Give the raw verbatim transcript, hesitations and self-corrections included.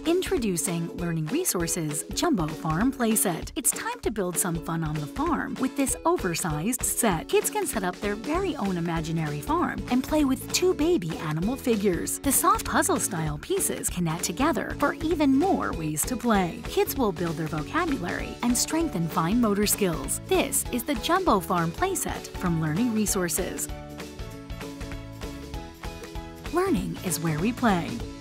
Introducing Learning Resources Jumbo Farm Playset. It's time to build some fun on the farm with this oversized set. Kids can set up their very own imaginary farm and play with two baby animal figures. The soft puzzle-style pieces can add together for even more ways to play. Kids will build their vocabulary and strengthen fine motor skills. This is the Jumbo Farm Playset from Learning Resources. Learning is where we play.